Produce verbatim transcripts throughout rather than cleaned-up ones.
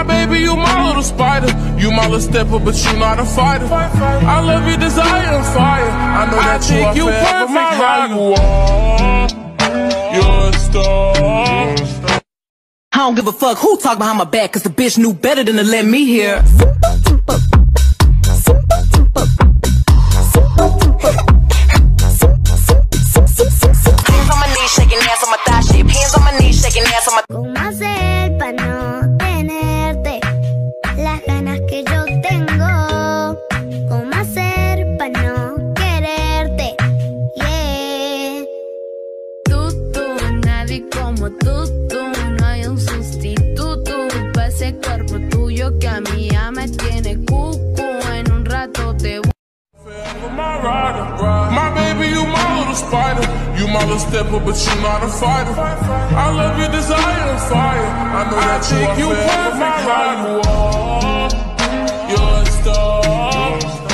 baby, you my little spider. You my little stepper, but you not a fighter. I love your desire and fire. I know that you are forever my rider. You're a star. I don't give a fuck who talk behind my back, cause the bitch knew better than to let me hear. Hands on my knees, shaking ass on my thigh shape. Hands on my knees, shaking ass on my. ¿Cómo hacer para no tenerte las ganas que yo tengo? ¿Cómo hacer para no quererte? Yeah. Tú, tú, nadie como tú, tú. No hay un sustituto para ese cuerpo tuyo que a mí ya me tiene cucu. En un rato te voy. My rider, my baby, you my little spider. You my little stepper, but you not a fighter. I love your desire and fire. I know that you are forever my rider. You're a star.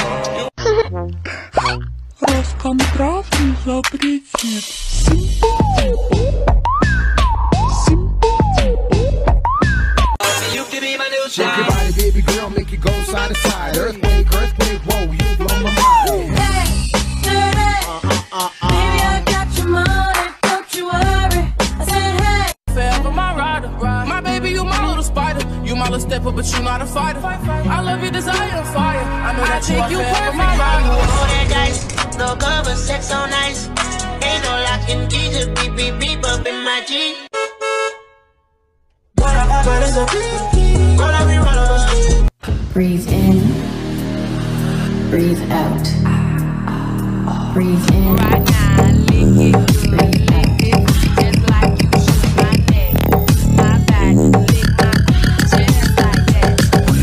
Роскомтравки запретит. You can be my new shine. Shake your body, baby girl, make it go side to side. Earthquake, earthquake, whoa, you blow my mind. Stepper, but you not a fighter. I love your desire and fire. I know that you are forever my rider. rider. Roll that dice, no cover, sex on ice. Ain't no locking keys, just beep beep beep up in my G. Breathe in, breathe out. Breathe in, right now, lick it, breathe out. just like you shoot my neck, my back, lick my chest like that.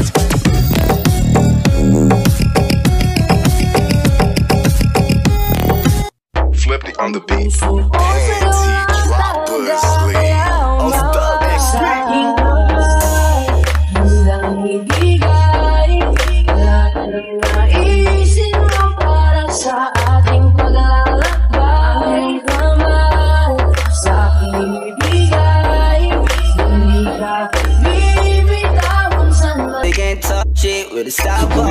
Flip it on the beat. Anti-droppers, Lee. On the next beat. They can't touch it with a stop boy.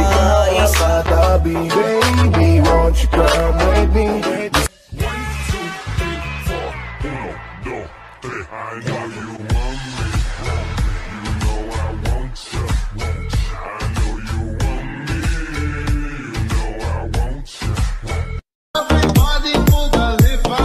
Baby, won't you come with me? One, two, three, four. Uno, dos, tres. I know you want me. You know I want you. I know you want me. You know I want you. Everybody move a liver.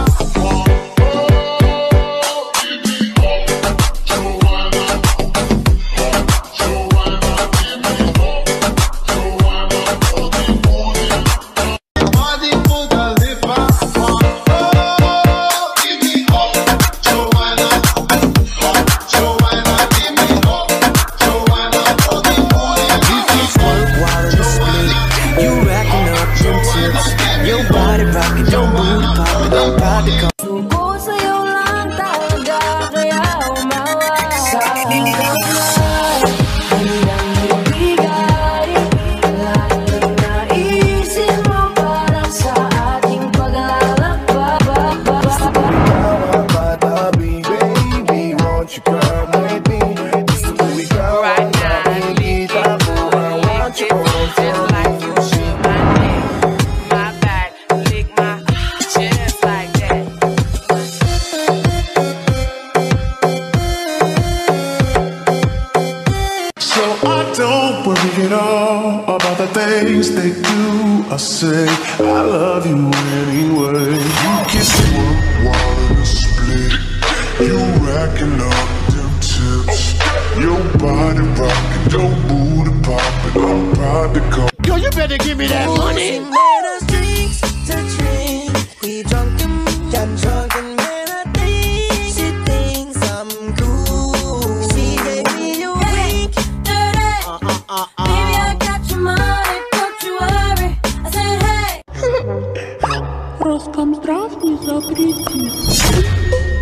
Things they do, I say I love you anyway. You kiss one while in split. You racking up them tips. Your body rocking, your booty popping. I'm proud to come. Yo, you better give me that money. She made us drinks to drink. We drunk and got drunk and made her think. She thinks I'm cool. She gave me a wink. Dirty. Uh, uh, uh, uh. Baby, I got your money. Don't you worry. I said, hey. Роскомздрав не запретит.